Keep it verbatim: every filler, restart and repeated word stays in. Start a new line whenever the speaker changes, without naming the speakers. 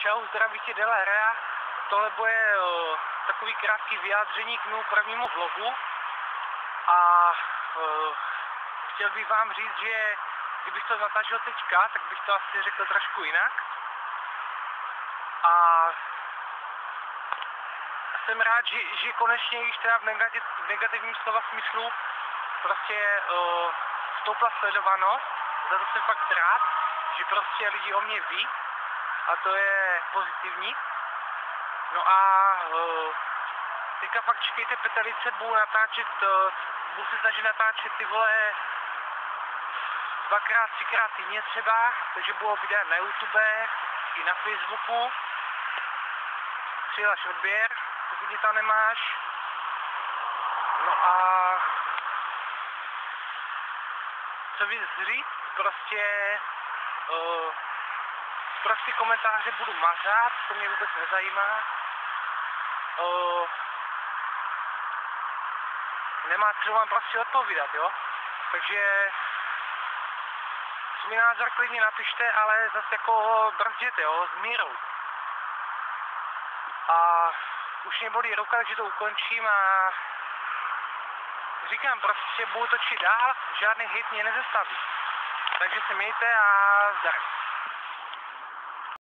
Čau, zdraví tě Delerea. Tohle bude uh, takový krátký vyjádření k mému prvnímu vlogu. A uh, chtěl bych vám říct, že kdybych to natáčel teďka, tak bych to asi řekl trošku jinak. A jsem rád, že, že konečně již teda v, negativ, v negativním slova smyslu prostě uh, stoupla sledovanost. Za to jsem fakt rád, že prostě lidi o mě ví. A to je pozitivní. No a uh, teďka fakt čekejte petelice, budu natáčet, uh, budu se snažit natáčet ty vole dvakrát, třikrát týdně třeba, takže budou videa na YouTube i na Facebooku. Přihlaš odběr, pokud ji tam nemáš. No a co víc říct, prostě uh, prostě komentáře budu mazat, to mě vůbec nezajímá. Uh, nemá třeba vám prostě odpovídat, jo? Takže svůj názor klidně napište, ale zase jako brzděte, jo? S mírou. A už mě bolí ruka, takže to ukončím a říkám, prostě budu točit dál, žádný hit mě nezastaví. Takže se mějte a zdar.